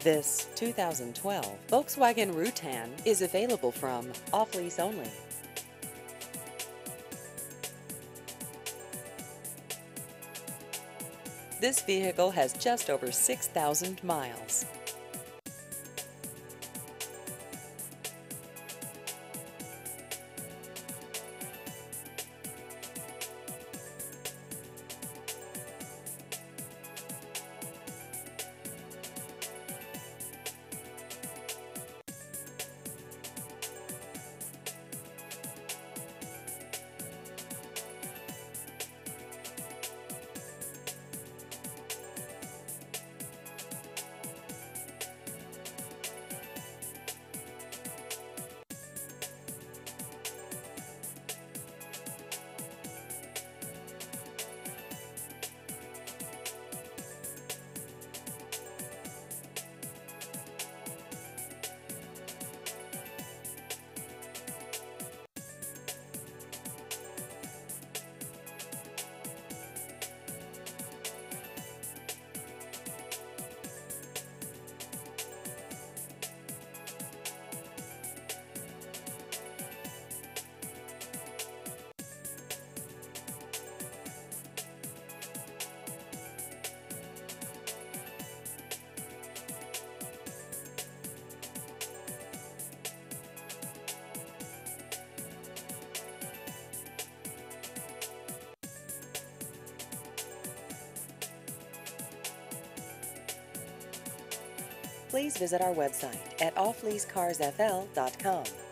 This 2012 Volkswagen Routan is available from off-lease only. This vehicle has just over 6,000 miles. Please visit our website at offleasecarsfl.com.